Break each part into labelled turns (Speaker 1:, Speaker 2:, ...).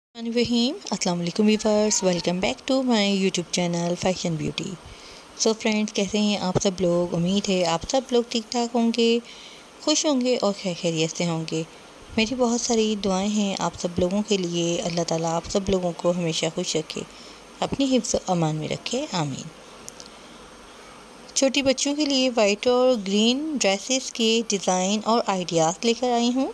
Speaker 1: रहीम अस्सलाम वालेकुम viewers, welcome back to my YouTube channel fashion beauty. So friends, कैसे हैं आप सब लोग? उम्मीद है आप सब लोग ठीक ठाक होंगे, खुश होंगे और खैरियत से होंगे। मेरी बहुत सारी दुआएं हैं आप सब लोगों के लिए। अल्लाह ताला आप सब लोगों को हमेशा खुश रखे, अपनी हिफ्ज़ व अमान में रखे, आमीन। छोटी बच्चों के लिए वाइट और ग्रीन ड्रेसेस के डिज़ाइन और आइडियाज़ लेकर आई हूँ।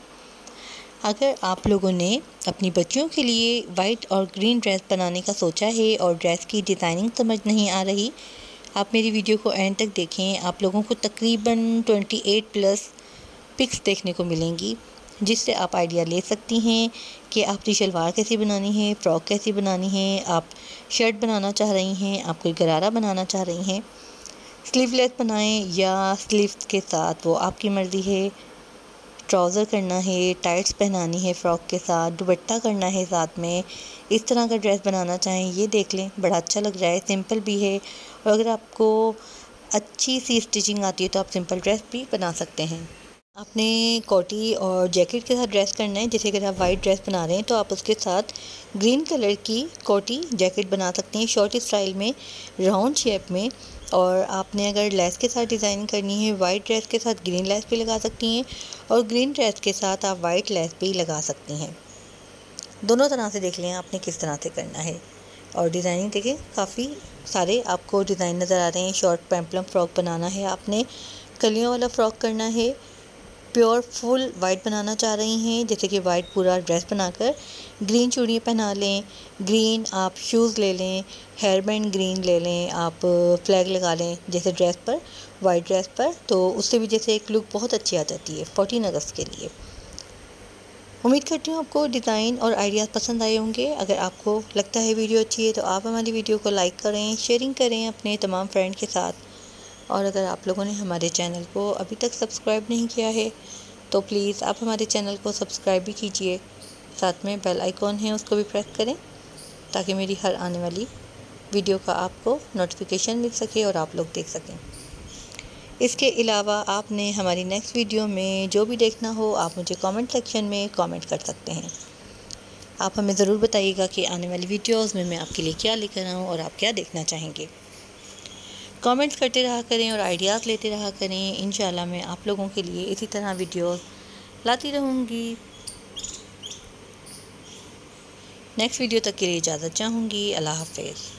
Speaker 1: अगर आप लोगों ने अपनी बच्चियों के लिए वाइट और ग्रीन ड्रेस बनाने का सोचा है और ड्रेस की डिज़ाइनिंग समझ नहीं आ रही, आप मेरी वीडियो को एंड तक देखें। आप लोगों को तकरीबन 28 प्लस पिक्स देखने को मिलेंगी, जिससे आप आइडिया ले सकती हैं कि आपकी शलवार कैसी बनानी है, फ़्रॉक कैसी बनानी है, आप शर्ट बनाना चाह रही हैं, आप कोई गरारा बनाना चाह रही हैं, स्लीवलेस बनाएं या स्लीव्स के साथ, वो आपकी मर्ज़ी है। ट्राउज़र करना है, टाइट्स पहनानी है फ़्रॉक के साथ, दुपट्टा करना है साथ में, इस तरह का ड्रेस बनाना चाहें, ये देख लें, बड़ा अच्छा लग रहा है, सिंपल भी है। और अगर आपको अच्छी सी स्टिचिंग आती है तो आप सिंपल ड्रेस भी बना सकते हैं। आपने कोटी और जैकेट के साथ ड्रेस करना है। जैसे अगर आप वाइट ड्रेस बना रहे हैं तो आप उसके साथ ग्रीन कलर की कोटी जैकेट बना सकते हैं, शॉर्ट स्टाइल में, राउंड शेप में। और आपने अगर लेस के साथ डिज़ाइनिंग करनी है, वाइट ड्रेस के साथ ग्रीन लेस भी लगा सकती हैं और ग्रीन ड्रेस के साथ आप वाइट लेस भी लगा सकती हैं। दोनों तरह से देख लें आपने किस तरह से करना है। और डिज़ाइनिंग देखें, काफ़ी सारे आपको डिज़ाइन नज़र आ रहे हैं। शॉर्ट पेम्पलम फ़्रॉक बनाना है आपने, कलियों वाला फ़्रॉक करना है, प्योर फुल वाइट बनाना चाह रही हैं, जैसे कि वाइट पूरा ड्रेस बनाकर ग्रीन चूड़ियाँ पहना लें, ग्रीन आप शूज़ ले लें, हेयर बैंड ग्रीन ले लें, आप फ्लैग लगा लें जैसे ड्रेस पर, वाइट ड्रेस पर, तो उससे भी जैसे एक लुक बहुत अच्छी आ जाती है 14 अगस्त के लिए। उम्मीद करती हूँ आपको डिज़ाइन और आइडियाज़ पसंद आए होंगे। अगर आपको लगता है वीडियो अच्छी है तो आप हमारी वीडियो को लाइक करें, शेयरिंग करें अपने तमाम फ्रेंड के साथ। और अगर आप लोगों ने हमारे चैनल को अभी तक सब्सक्राइब नहीं किया है तो प्लीज़ आप हमारे चैनल को सब्सक्राइब भी कीजिए। साथ में बेल आइकॉन है, उसको भी प्रेस करें ताकि मेरी हर आने वाली वीडियो का आपको नोटिफिकेशन मिल सके और आप लोग देख सकें। इसके अलावा आपने हमारी नेक्स्ट वीडियो में जो भी देखना हो आप मुझे कमेंट सेक्शन में कमेंट कर सकते हैं। आप हमें ज़रूर बताइएगा कि आने वाली वीडियोज़ में मैं आपके लिए क्या लेकर आऊँ और आप क्या देखना चाहेंगे। कमेंट्स करते रहा करें और आइडियाज़ लेते रहा करें। इंशाल्लाह मैं आप लोगों के लिए इसी तरह वीडियोस लाती रहूँगी। नेक्स्ट वीडियो तक के लिए इजाज़त चाहूँगी। अल्लाह हाफ़िज़।